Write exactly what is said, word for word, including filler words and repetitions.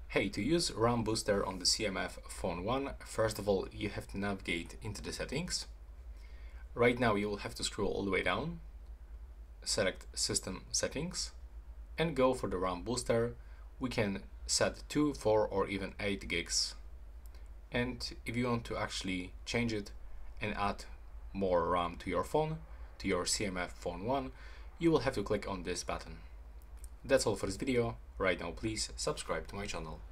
Hey, to use RAM booster on the C M F Phone one, first of all, you have to navigate into the settings. Right now you will have to scroll all the way down, select System Settings, and go for the RAM booster. We can set two, four, or even eight gigs. And if you want to actually change it and add more RAM to your phone, to your C M F Phone one, you will have to click on this button. That's all for this video. Right now, please subscribe to my channel.